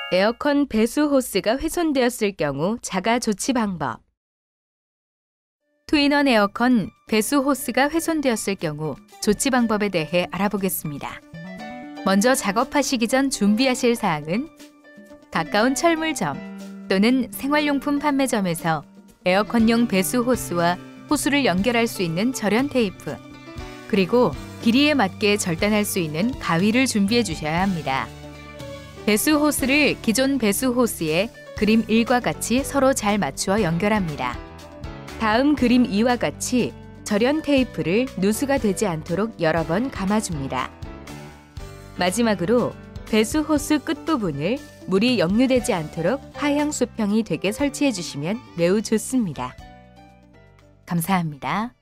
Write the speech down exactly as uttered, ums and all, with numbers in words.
에어컨 배수 호스가 훼손되었을 경우 자가 조치 방법. 투인원 에어컨 배수 호스가 훼손되었을 경우 조치 방법에 대해 알아보겠습니다. 먼저 작업하시기 전 준비하실 사항은 가까운 철물점 또는 생활용품 판매점에서 에어컨용 배수 호스와 호스를 연결할 수 있는 절연 테이프, 그리고 길이에 맞게 절단할 수 있는 가위를 준비해 주셔야 합니다. 배수 호스를 기존 배수 호스에 그림 일과 같이 서로 잘 맞추어 연결합니다. 다음 그림 이와 같이 절연 테이프를 누수가 되지 않도록 여러 번 감아줍니다. 마지막으로 배수 호스 끝부분을 물이 역류되지 않도록 하향 수평이 되게 설치해 주시면 매우 좋습니다. 감사합니다.